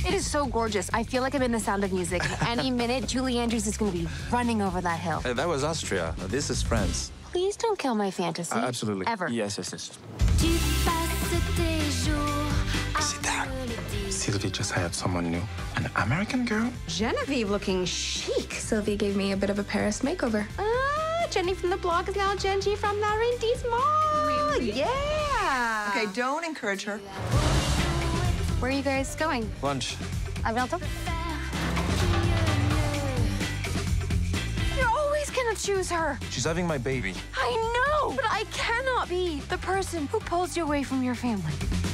It is so gorgeous. I feel like I'm in The Sound of Music. And any minute, Julie Andrews is going to be running over that hill. Hey, that was Austria. This is France. Please don't kill my fantasy. Absolutely. Ever. Yes. Sit down. Sylvie just hired someone new. An American girl? Genevieve looking chic. Sylvie gave me a bit of a Paris makeover. Jenny from the blog is now Genji from Laurentiis Mall. Really? Yeah. Okay, don't encourage her. Where are you guys going? Lunch. Alberto? You're always gonna choose her. She's having my baby. I know, but I cannot be the person who pulls you away from your family.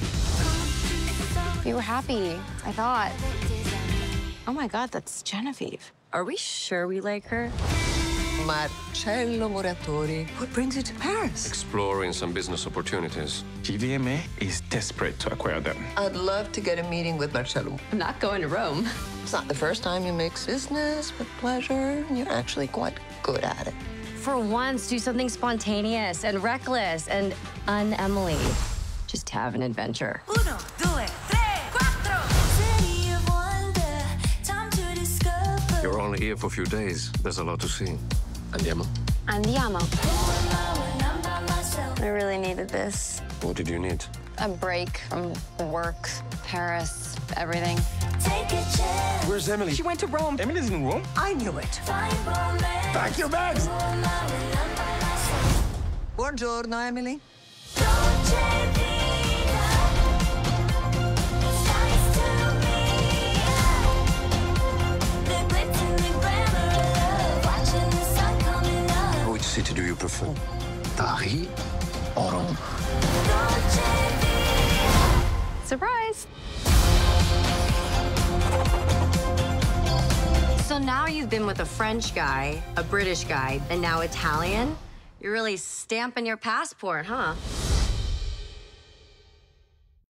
We were happy, I thought. Oh my God, that's Genevieve. Are we sure we like her? Marcello Moratori. What brings you to Paris? Exploring some business opportunities. GVMA is desperate to acquire them. I'd love to get a meeting with Marcello. I'm not going to Rome. It's not the first time you mix business with pleasure, and you're actually quite good at it. For once, do something spontaneous and reckless and un-Emily. Just have an adventure. 1, 2, 3, 4. City of wonder, time to discover. You're only here for a few days. There's a lot to see. Andiamo. Andiamo. I really needed this. What did you need? A break from work, Paris, everything. Take a chance. Where's Emily? She went to Rome. Emily's in Rome? I knew it. Find romance. Pack your bags! Buongiorno, Emily. Dolce vita. It's nice to meet ya. The glitz and the glamour of love. Watching the sun coming up. Which city do you prefer? Paris or Rome? Dolce vita. Surprise. So now you've been with a French guy, a British guy, and now Italian? You're really stamping your passport, huh?